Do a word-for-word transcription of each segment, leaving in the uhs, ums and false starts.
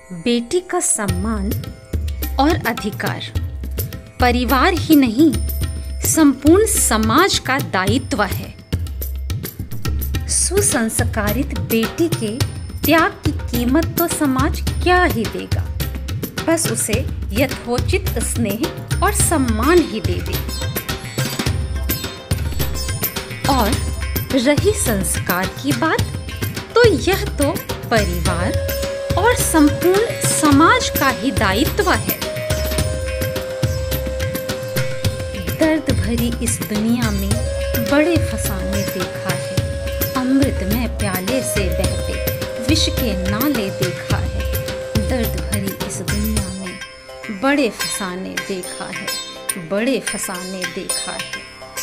बेटी का सम्मान और अधिकार परिवार ही नहीं, संपूर्ण समाज का दायित्व है। सुसंस्कारित बेटी के त्याग की कीमत तो समाज क्या ही देगा, बस उसे यथोचित स्नेह और सम्मान ही दे दे। और रही संस्कार की बात, तो यह तो परिवार और संपूर्ण समाज का ही दायित्व है। दर्द भरी इस दुनिया में बड़े फसाने देखा है, अमृत में प्याले से बहते विष के नाले देखा है। दर्द भरी इस दुनिया में बड़े फसाने देखा है, बड़े फसाने देखा है।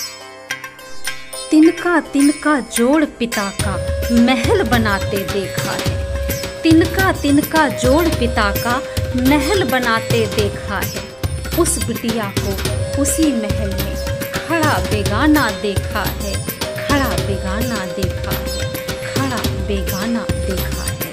तिनका तिनका जोड़ पिता का महल बनाते देखा है, तिनका तिनका जोड़ पिता का महल बनाते देखा है। उस बिटिया को उसी महल में खड़ा बेगाना देखा है, खड़ा बेगाना देखा है, खड़ा बेगाना देखा है।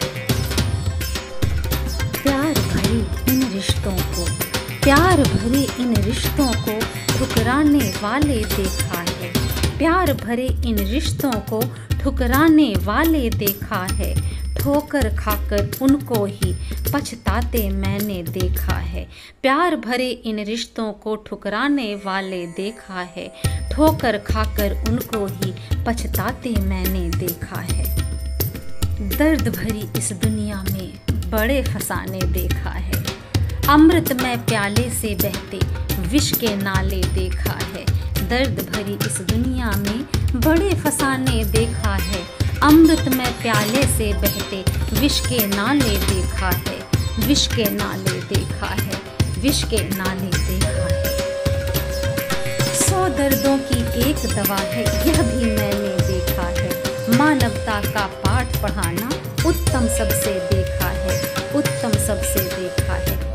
प्यार भरे इन रिश्तों को, प्यार भरे इन रिश्तों को ठुकराने वाले देखा है, प्यार भरे इन रिश्तों को ठुकराने वाले देखा है। ठोकर खाकर उनको ही पछताते मैंने देखा है, प्यार भरे इन रिश्तों को ठुकराने वाले देखा है। ठोकर खाकर उनको ही पछताते मैंने देखा है। दर्द भरी इस दुनिया में बड़े फसाने देखा है, अमृत में प्याले से बहते विष के नाले देखा है। दर्द भरी इस दुनिया में बड़े फसाने देखा है, अमृत में प्याले से बहते विष के नाले देखा है, विष के नाले देखा है, विष के नाले देखा है। सौ दर्दों की एक दवा है, यह भी मैंने देखा है। मानवता का पाठ पढ़ाना उत्तम सबसे देखा है, उत्तम सबसे देखा है।